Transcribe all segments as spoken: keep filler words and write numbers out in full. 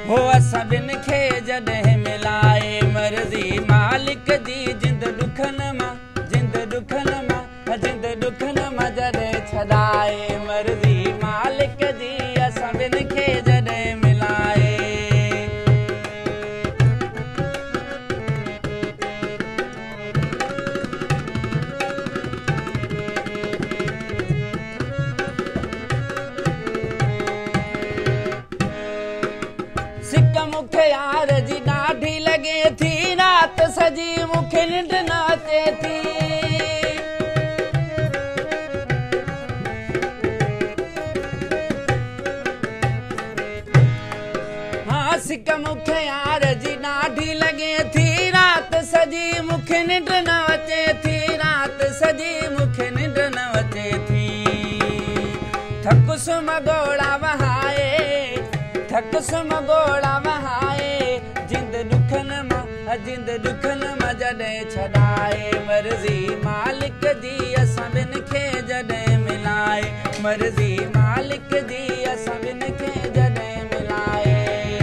हो असां ॿिनि खे जॾहिं मिलाए मर्ज़ी मालिक जी जिंद ॾुखनि मां जिंद ॾुखनि मां जिंद ॾुखनि मां जॾहिं छॾाए मर्ज़ी मालिक जी असां ॿिनि खे जॾहिं मिलाए सिक मूंखे यार जी ॾाढी लॻे थी राति सॼी मूंखे निंड न अचे थी हाँ सिक मूंखे यार जी ॾाढी लॻे थी राति सॼी मूंखे निंड न अचे थी राति सॼी मूंखे निंड न अचे थी थकुस मगोड़ा वहाए थकुस मगोड़ा वहाए जिंद ॾुखनि मां जिंद ॾुखनि मां जॾहिं छॾाए मर्ज़ी मालिक जी असां ॿिनि खे जॾहिं मिलाए मर्ज़ी मालिक जी असां ॿिनि खे जॾहिं मिलाए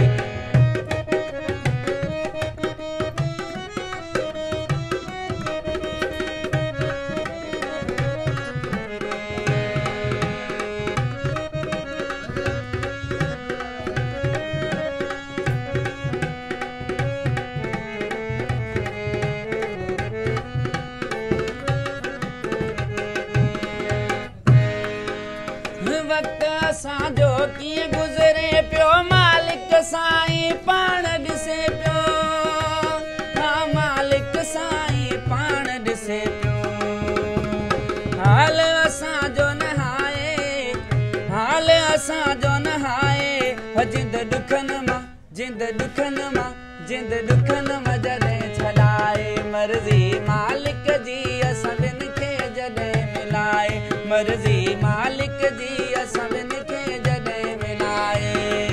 वक्त असांजो कीअं गुज़रे पियो मालिक साईं पाण ॾिसे पियो हाँ मालिक साईं पाण ॾिसे पियो हाल असांजो न हाए हाल असांजो न हाए जिंद ॾुखनि मां जिंद ॾुखनि मां जिंद ॾुखनि मां जॾहिं छॾाए मर्ज़ी मालिक जी असां ॿिनि खे जॾहिं मिलाए मर्ज़ी मालिक जी असां ॿिनि खे जॾहिं मिलाए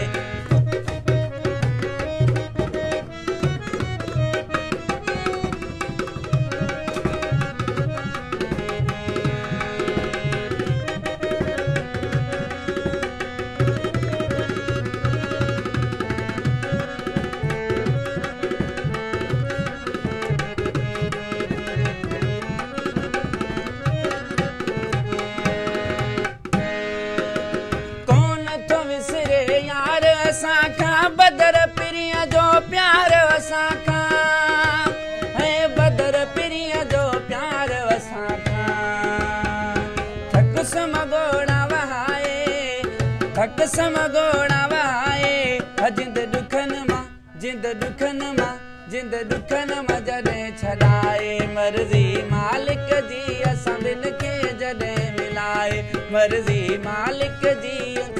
असांखां बदर पिरीअ जो प्यार असांखां है बदर पिरीअ जो प्यार असांखां थकुस मगोड़ा वहाए थकुस मगोड़ा वहाए जिंद ॾुखनि मां जिंद ॾुखनि मां जिंद ॾुखनि मां जॾहिं छॾाए मर्ज़ी मालिक जी असां ॿिनि खे जॾहिं मिलाए मर्ज़ी मालिक जी